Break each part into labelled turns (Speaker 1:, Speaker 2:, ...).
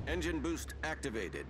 Speaker 1: Engine boost activated.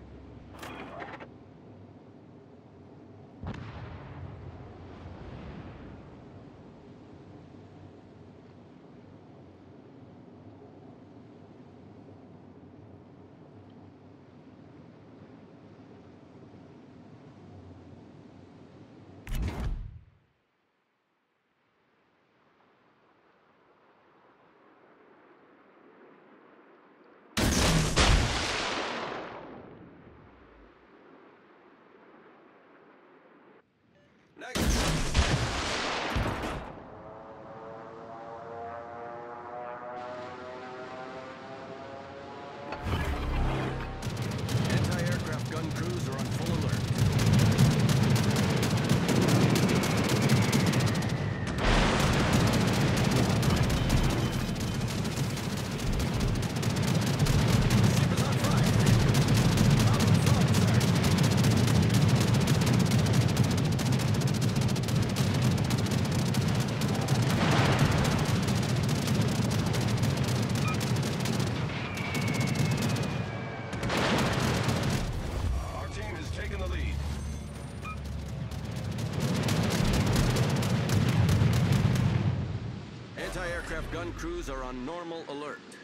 Speaker 1: Anti-aircraft gun crews are on full alert. Ship is on fire. Problem solved, sir. Our team has taken the lead. Anti-aircraft gun crews are on normal alert.